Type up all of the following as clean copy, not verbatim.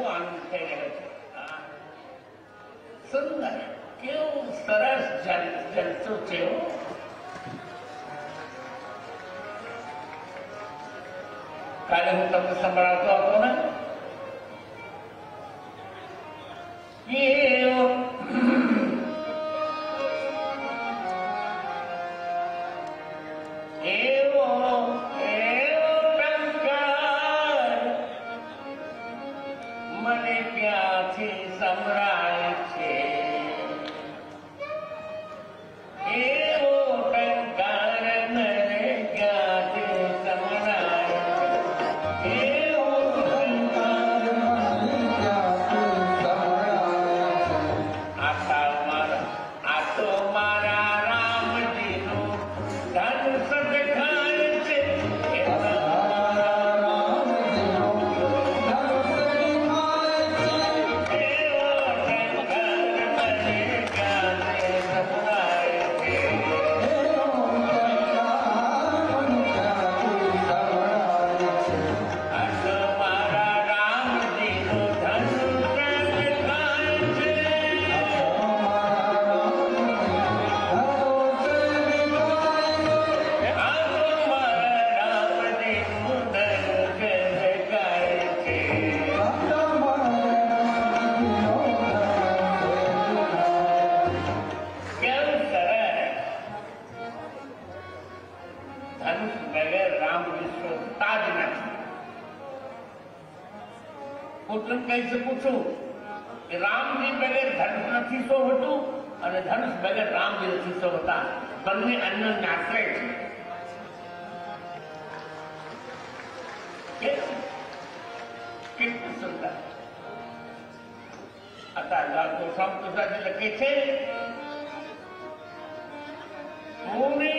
આનંદ થઈ રહ્યો છે. સુંદર કેવું સરસ જલતું છે. કાલે હું તમને સંભળાવતો હતો ને મને ક્યાંથી સંભળાય છે એવો ટંકાર મને ક્યાંથી સંભળાય એવો ટંકાર મને ક્યાંથી સંભળાય. આ તો મારા રામજીનું ધનુષ દેખાય છે. ધનુષ વગર રામ શોધતા જ નથી. હું તમને કહી શકું છું કે રામજી વગર ધનુષ નથી શોભતું અને ધનુષ વગર રામજી નથી શોભતા. બંને અન્યોને આશ્રય છે. કેટલું સુંદર. અત્યારે ગોસ્વામી તુલસીદાસ લખે છે મુનિ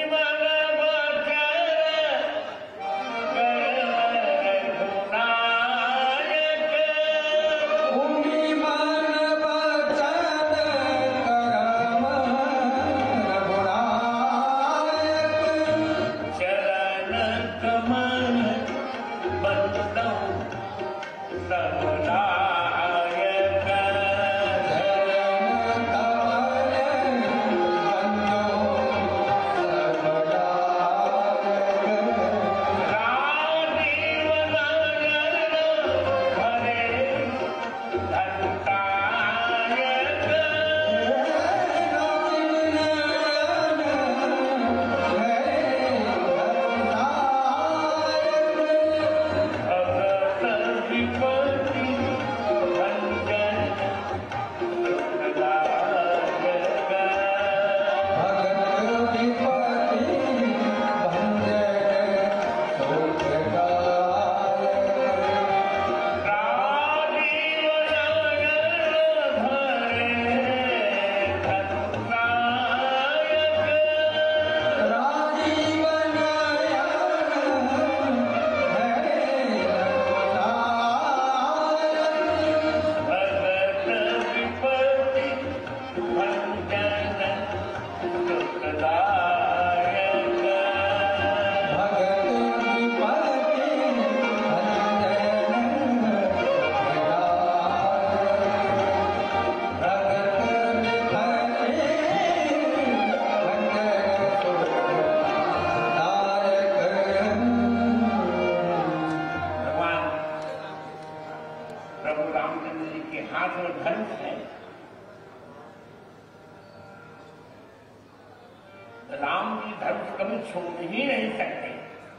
राम जी धनुष कभी छोड़ ही नहीं सकते.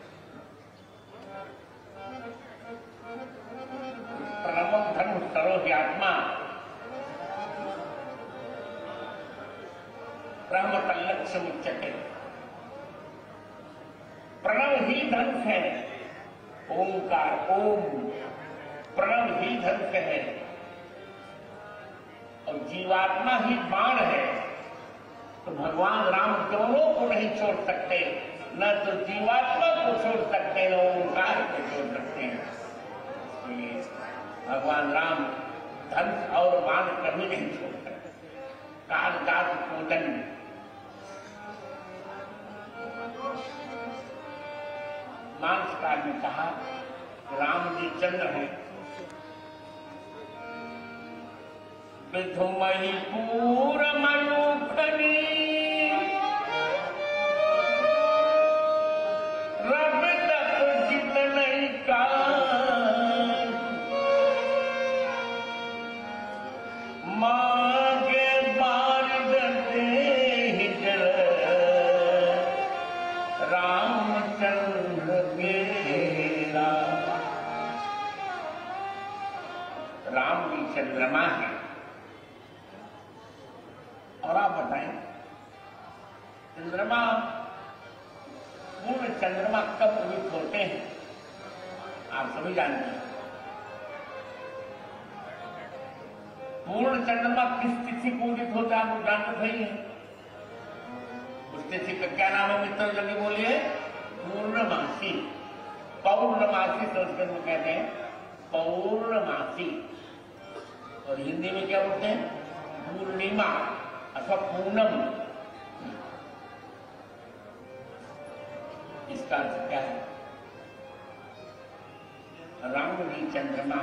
प्रणव धनुष करो ही आत्मा ब्रह्म तल्लक्ष्य मुच्यते. प्रणव ही धनुष है. ओंकार ओम प्रणव ही धनुष है और जीवात्मा ही बाण है. तो भगवान राम दोनों को नहीं छोड़ सकते. न तो जीवात्मा को छोड़ सकते न ओंकार को छोड़ सकते हैं. भगवान राम धनुष और बाण कभी नहीं छोड़ सकते. कालिदास पूजन मानसकार ने कहा राम जी चंद्र है विधुमहि पूर मयूखनी रब तप जित नहीं का मांगे बारिद दे हिजर रामचंद्र गेरा। राम भी चंद्रमा है। और आप बताएं चंद्रमा, पूर्ण चंद्रमा कब उदित होते हैं? आप सभी जानते हैं। पूर्ण चंद्रमा किस तिथि को उदित होता है? आप जानते सही है। उस तिथि का क्या नाम है मित्रों? जल्दी बोलिए। पूर्णमासी। पौर्णमासी संस्कृत में कहते हैं पौर्णमासी, और हिंदी में क्या बोलते हैं? पूर्णिमा अथवा पूनम। इसका अर्थ क्या है? राम भी चंद्रमा,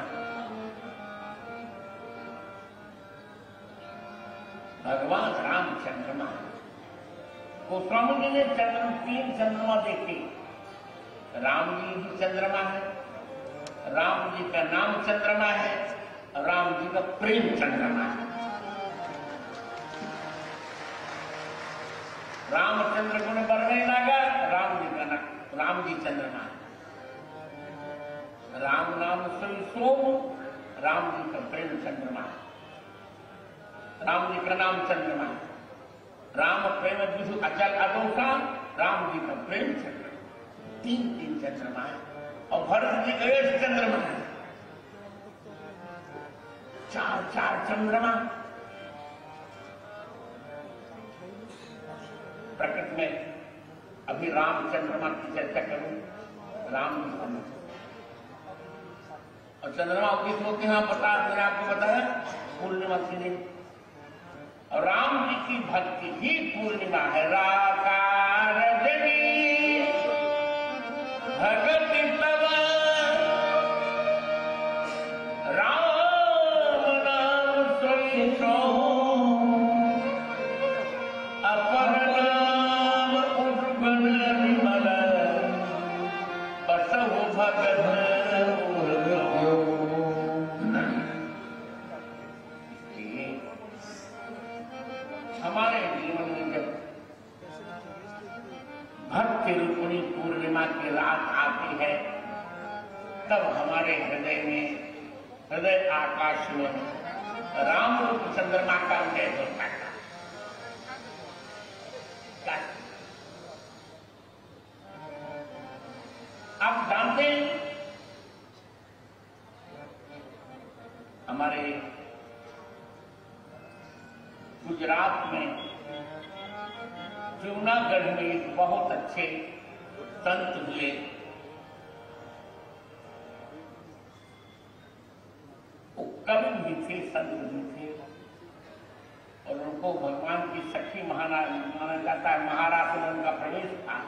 भगवान राम चंद्रमा। गोस्वामी जी ने तीन चंद्रमा देखे। राम जी भी चंद्रमा है, राम जी का नाम चंद्रमा है, राम जी का प्रेम चंद्रमा है। रामचंद्र को बरने लगा, राम जी का नाम, राम जी चंद्रमा है। राम नाम सोई सोम, राम जी का प्रेम चंद्रमा है। राम जी का नाम चंद्रमा है। राम प्रेम विधु अचल अदोषा, राम जी का प्रेम चंद्रमा। तीन तीन चंद्रमा है। और भरत जी गणेश चंद्रमा है। चार चार चंद्रमा। प्रकृति में अभी राम चंद्रमा की चर्चा करूं। राम जी चंद्रमा और चंद्रमा उदित होते हैं। मैंने आपको बताया पूर्णिमा के दिन। और राम जी की भक्ति ही पूर्णिमा है। राकार जनी भगति तव राम नाम सोई सोम, अपर नाम उर्गन विमल, बसहु भगत हमारे जीवन में जब भक्ति रूपणी पूर्णिमा की रात आती है, तब हमारे हृदय में, हृदय आकाश में राम रूप चंद्रमा का उदय होता है। आप जानते हैं हमारे गुजरात में जूनागढ़ में एक बहुत अच्छे संत हुए। वो कवि भी थे, संत भी थे, और उनको भगवान की सखी माना जाता है। महाराज में उनका प्रवेश था।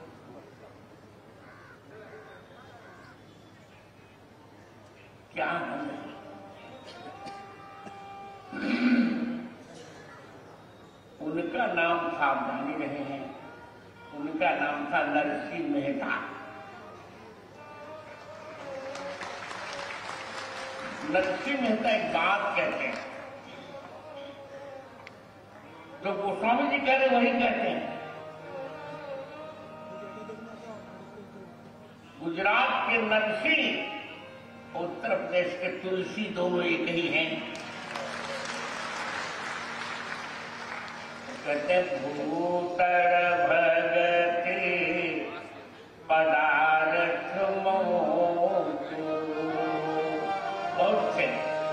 क्या हम उनका नाम था, आप जान ही रहे हैं, उनका नाम था नरसिंह मेहता। नरसिंह मेहता एक बात कहते हैं, जो गोस्वामी जी कह रहे वही कहते हैं। गुजरात के नरसिंह, उत्तर प्रदेश के तुलसी, दोनों एक ही हैं। कहते भूतर भगति पदार्थ मोचो, बहुत से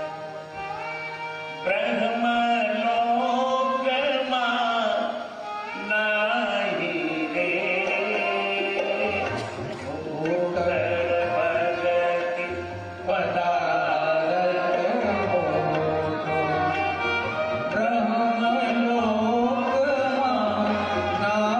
ब्रह्म लोक मां नाही रे, भूतर भगति पदार्थ मोचो, ब्रह्म लोक मां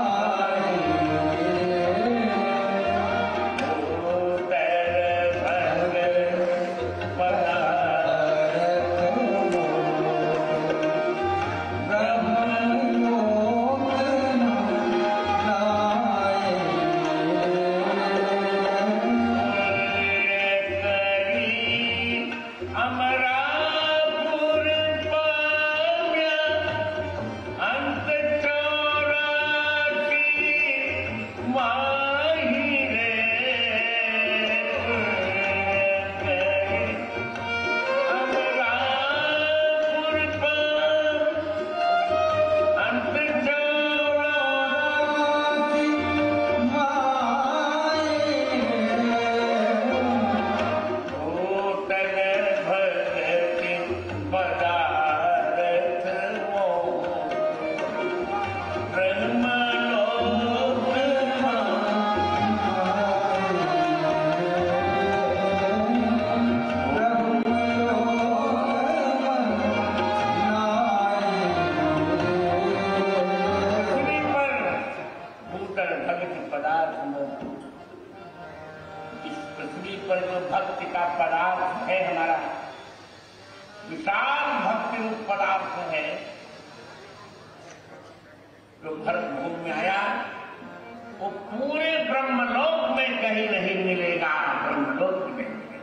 जो भरत भूमि में आया वो पूरे ब्रह्मलोक में कहीं नहीं मिलेगा, ब्रह्मलोक में नहीं मिलेगा।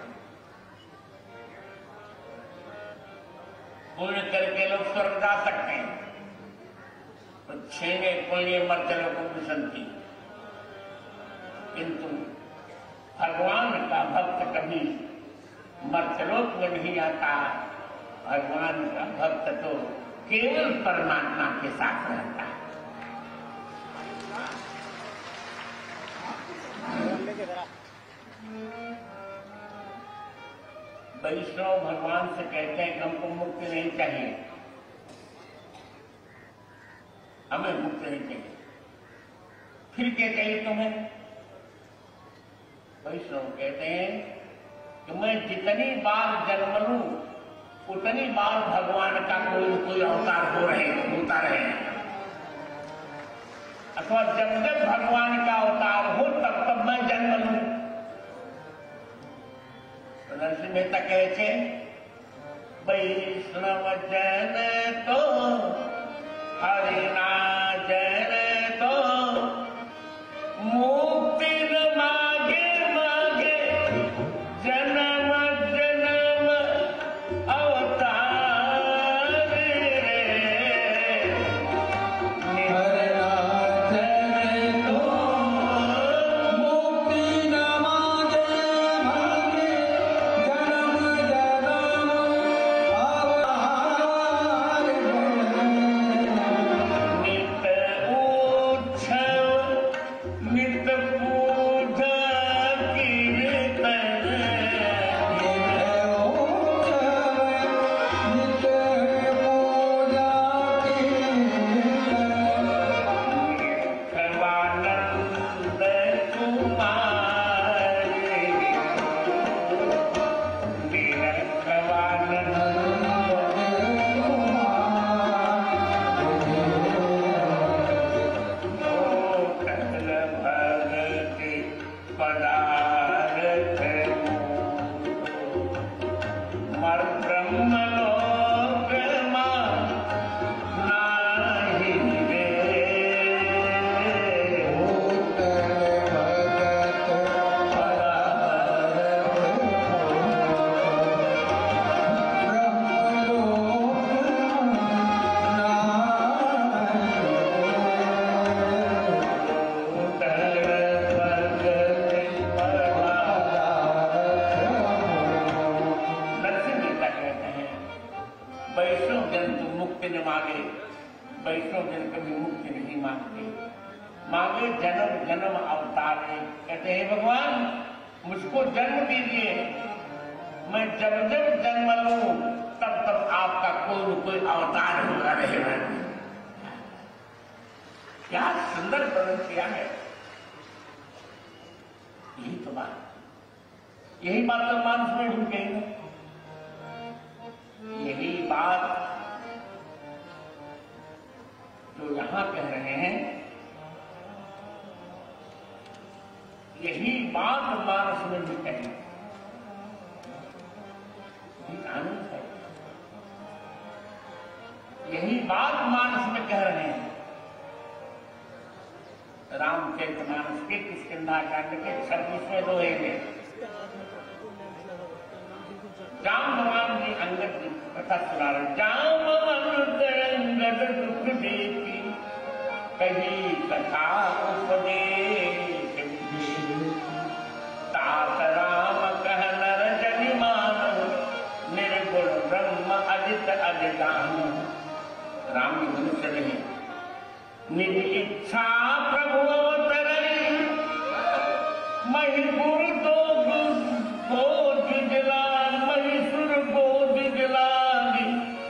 पुण्य करके लोग स्वर्ग जा सकते हैं, तो छेने पुण्य मर्चलों को विसंति, किंतु भगवान का भक्त कभी मर्चलोक में नहीं आता। भगवान का भक्त तो केवल परमात्मा के साथ रहता है। वैष्णव भगवान से कहते हैं कि हमको मुक्ति नहीं चाहिए, हमें मुक्ति नहीं चाहिए। फिर क्या चाहिए तुम्हें? वैष्णव कहते हैं कि मैं जितनी बार जन्म लूं उतनी बार भगवान का कोई अवतार होता रहे, अथवा जब जब भगवान का अवतार हो तब तब मैं जन्म लूं। तो नरसिंह मेहता कहे थे, वैष्णव जन तो हरिना जन तो मुक्ति न मागे मागे जन्म जन्म अवतार रे। हरिना जन तो मुक्ति न मागे मागे जन्म जन्म अवतार रे। नित उत्सव नित पूजा कीर्तन, नित पूजा कीर्तन, सर्वानंद कुमार निरखवानंद कल भगत पदार्थ मर ब्रह्मलोक नाही रे। नरसिंह मेहता कहते हैं, वैष्णव जन तो मुक्ति न मांगे, वैष्णव जन कभी मुक्ति नहीं मांगते, मांगे जन्म जन्म अवतार है। कहते हैं भगवान मुझको जन्म दीजिए, मैं जब जब जन्म लूं तब तब आपका कोई न कोई अवतार होगा रहेगा। क्या सुंदर वर्णन किया है। यही तो बात, यही बात तो मानस में ढूंढ गई है। यही बात जो यहां कह रहे हैं, यही बात मानस में भी कही, आनंद है। यही बात मानस में कह रहे हैं। रामचरितमानस के किष्किंधा-कांड के 26वें दोहे में जाम्बवान जी अंगद की कथा सुना रहे। जाम्बवंत अंगद दुख देखी कही कथा उपदेश, तात राम कह नर जनि मानव निर्गुण ब्रह्म अजित अजितान। राम जी मनुष्य नहीं, निज इच्छा प्रभु अवतरई, महिपुर तो गोद जला, महिषुर गोद जलाली,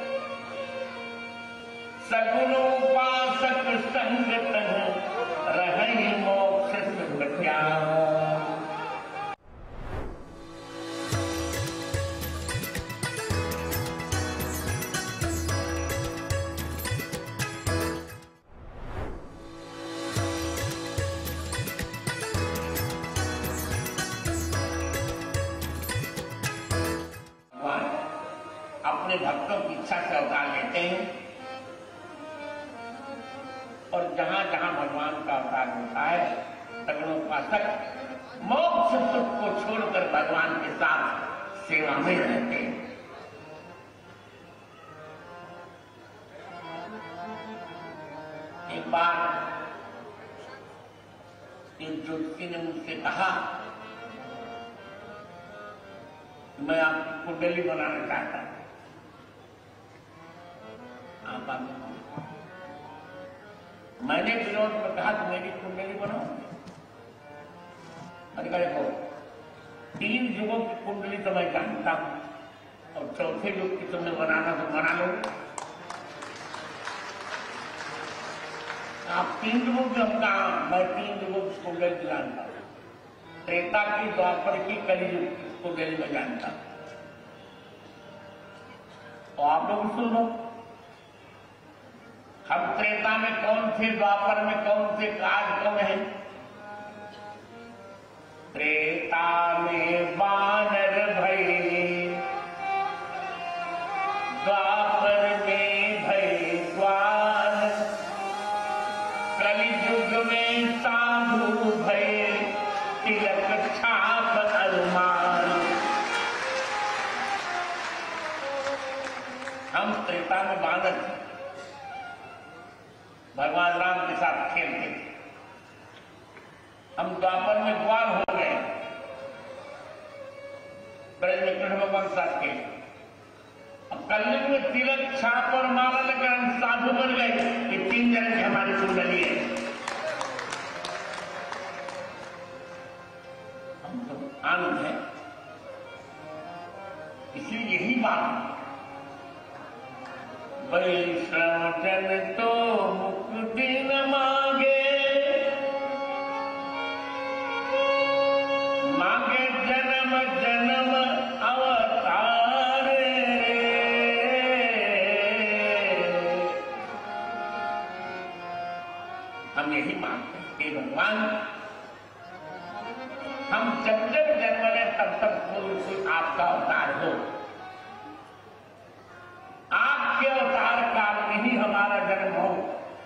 सगुण उपासक संग तन रहई मोक्ष सुख त्याग। अपने भक्तों की इच्छा से अवतार लेते हैं और जहां जहां भगवान का अवतार होता है सगुण उपासक मोक्ष सुख को छोड़कर भगवान के साथ सेवा में रहते हैं। एक बार एक ज्योतिषी ने मुझसे कहा, मैं आपकी कुंडली बनाना चाहता हूं, आप आगे। मैंने विरोध में कहा कि मेरी कुंडली बनाओ। मैंने कहा देखो, 3 युगों की कुंडली तो मैं जानता हूं और चौथे युग की तुमने बनाना तो बना लो। आप 3 युगों की, हम कहा मैं 3 युगों की कुंडली जानता हूं, त्रेता की, द्वापर की, कलियुग की कुंडली में जानता हूं। तो आप लोग सुन लो, हम त्रेता में कौन थे, द्वापर में कौन थे, काल कौन है। त्रेता में वानर भय, द्वापर में भय ग्वाल, कलियुग में साधु भय, तिलक छाप अनुमान। हम त्रेता में वानर थे, भगवान राम के साथ खेलते थे। हम द्वापर में ग्वाल हो गए, ब्रज में कृष्ण भगवान साथ खेले। अब कलयुग में तिलक छाप और माला लेकर हम साधु बन गए। ये 3 जन की हमारी कुंडली है। हम तो आनंद है, इसलिए यही बात, वैष्णव जन तो मुक्ति न मांगे, मांगे जन्म जन्म अवतार। हम यही मांगते हैं कि भगवान, हम जब जब जन्म लें तब तक कोई आपका अवतार हो। आपके अवतार काल में ही हमारा जन्म हो।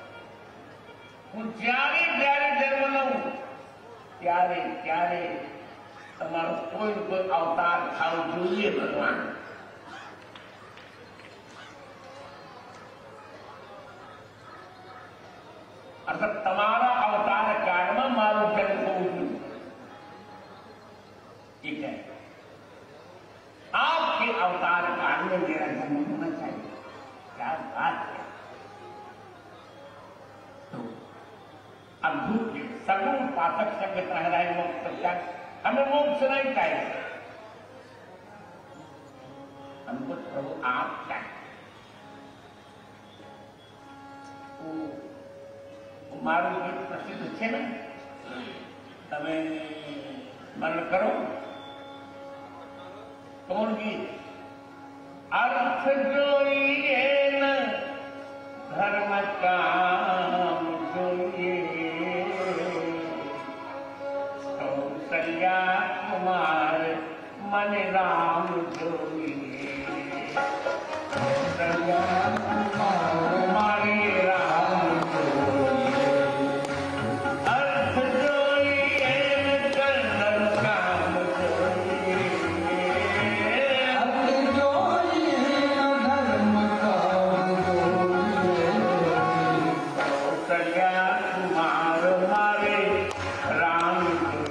प्यारे प्यारे जन्म लो, प्यारे प्यारे તમારો કોઈ અવતાર થાવ જોઈએ ભગવાન। अर्थात તમારા अवतार काल में मारो जन्म होવું જોઈએ। ठीक है, आपके अवतार काल में मेरा जन्म होना चाहिए। क्या बात है। तो अद्भुत सगुण पाठक संगत रह रहे मोक्ष सत्या, हमें मोक्ष नहीं चाहिए, हमको प्रभु आप चाहिए। मारू गीत प्रसिद्ध है ना, तमे स्मरण करो। कौन गीत? अर्थ जोइए न धर्म काम जोइए, कौशल्या कुमार मन राम जोइए, कौशल्या कुमार राम जोइए। अर्थ जोइए न धर्म काम जोइए, अर्थ जोइए न धर्म काम जोइए, कौशल्या कुमार मारे राम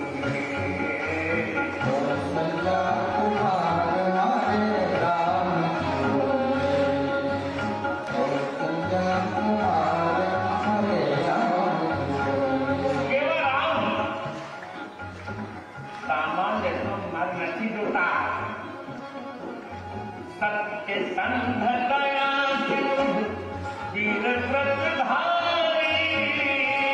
सत्य संध दया वीर व्रतधारी,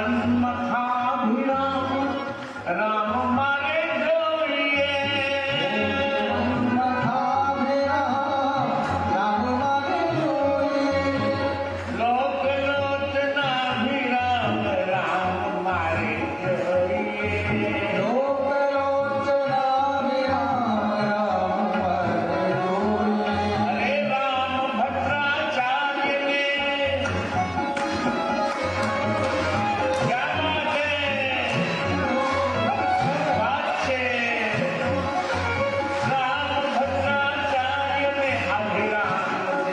मखाभिराम राम मारे जोइए लोक लोचनाभिराम राम मारे जोइए अरे राम भद्राचार्य ने क्या बात है राम भद्राचार्य ने अभिराम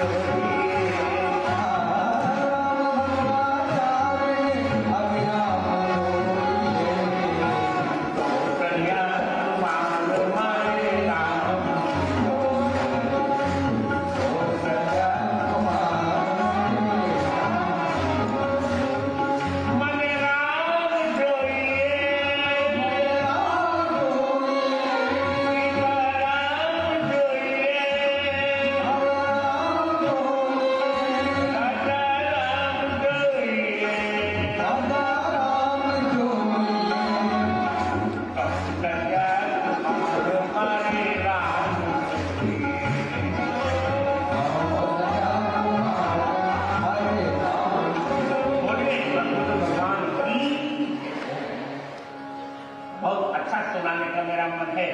बहुत अच्छा सुनाने का मेरा मन है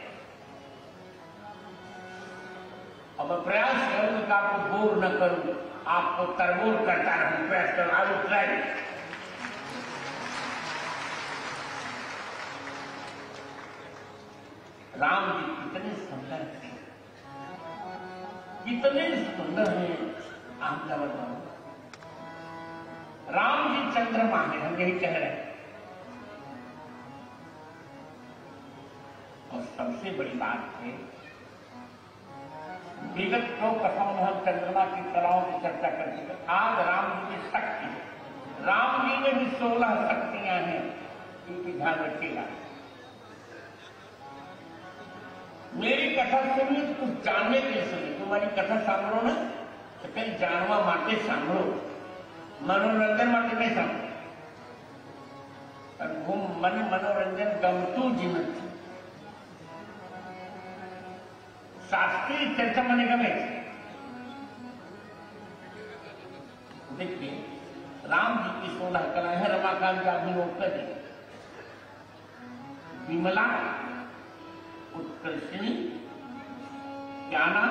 और मैं प्रयास करूं कि आपको बोर न करूं, आपको तरबोर करता रहूं। प्रयास करूं, I will try. Ram ji कितने सुंदर थे, कितने सुंदर हैं। आप क्या बताओ, राम जी चंद्रमा है, हम यही कह रहे हैं। और सबसे बड़ी बात है, विगत 2 कथाओं में हम चंद्रमा की कलाओं की चर्चा कर चुके। आज राम जी की शक्ति, राम जी में भी 16 शक्तियां हैं, इनकी ध्यान रखिएगा। मेरी कथा सुनिए तो कुछ जानने के लिए सुनिए। तुम्हारी कथा सांभो ना तो कहीं जानवा माटे सांभो, मनोरंजन माटे नहीं सांभो। मन मनोरंजन गमतू जीवन शास्त्रीय चर्चा મને ગમે છે। देखिए राम जी की 16 कलाएं हैं। रमाकांत का अभिनोक्ता जी, विमला, उत्कर्षिणी, ज्ञाना,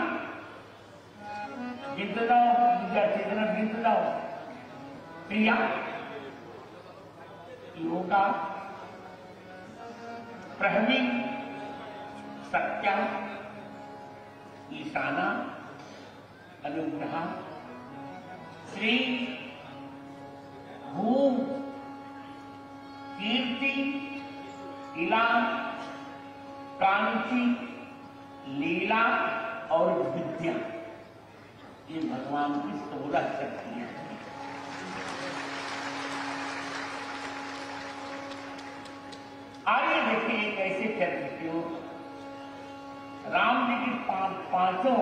गीत जाओ विद्यार्थी जन गीत जाओ, प्रिया, योगा, प्रहवी, सत्या, ईशाना, अनुग्रह, श्री, भूम, कीर्ति, इला, कांति, लीला और विद्या, ये भगवान की 16 शक्तियां हैं। आइए देखिए कैसे चल सकते हो। राम जी की पांचों